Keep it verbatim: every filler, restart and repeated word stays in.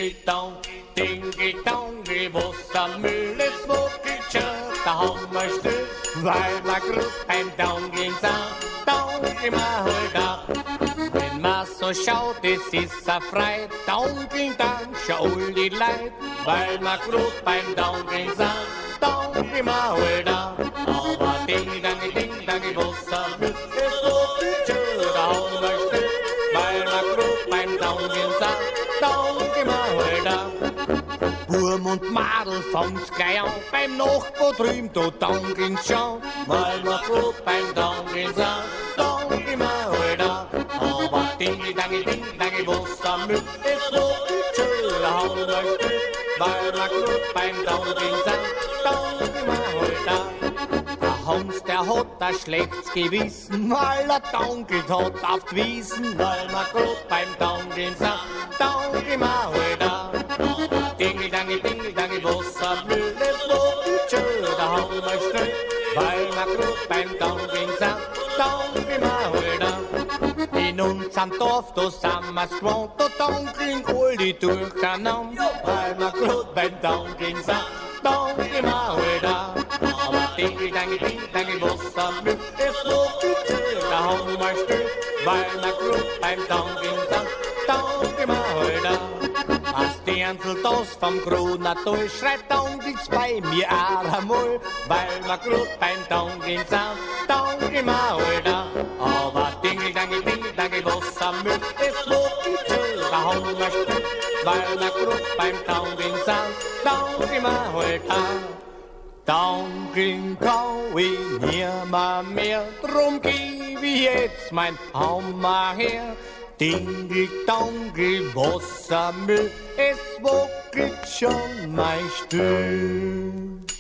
Dingeldong, Dingeldong, die Wassermühle, es wackelt schon, da haben wir still, weil wir grad beim Dongeln sind, dongeln wir halt ab. Wenn man so schaut, es ist a Freit, dongeln dann schon all die Leid, weil wir grad beim Dongeln sind, dongeln wir halt ab. Aber Dingeldong, Dingeldong, die Wassermühle, es wackelt schon, da haben wir still, weil wir grad beim Dongeln sind, dongeln wir halt ab. Burm und Madel fangt's gleich an, beim Nachbar drüben, da dongeln's schon, weil wir grad beim Dongeln sind, dongeln wir halt ab. Aber Dingeldong, Dingeldong, Wassermühle, es wackelt schon, da haben wir still, weil wir grad beim Dongeln sind, dongeln wir halt ab. Der Hans, der hat ein schlechtes Gewissen, weil er donkelt hat auf die Wiesen, weil wir grad beim Dongeln sind, dongeln wir halt ab. Dingeldong, Dingeldong, Wassermühle, es wackelt schon, da haben wir still, weil wir grad beim Dongeln sind, dongeln wir halt ab. In unserem Dorf, da sind wir's gewohnt, da dongeln alle durcheinander, weil wir grad beim Dongeln sind, dongeln wir halt ab. Aber Dingeldong, Dingeldong, Wassermühle, es wackelt schon, da haben wir still, weil wir grad beim Dongeln sind, dongeln wir halt ab. Als Dirndl das vom Kronatal schreit, dongelt's bei mir auch einmal, weil wir grad beim Dongeln sind, dongeln wir halt ab. Aber Dingeldong, Dingeldong, Wassermühle, es wackelt schon, da haben wir still, weil wir grad beim Dongeln sind, dongeln wir halt ab. Dongeln kann ich nimmer mehr, drum geb ich jetzt mein Hammer her. Dingeldong, Wassermühle, es wackelt schon mein Stuhl.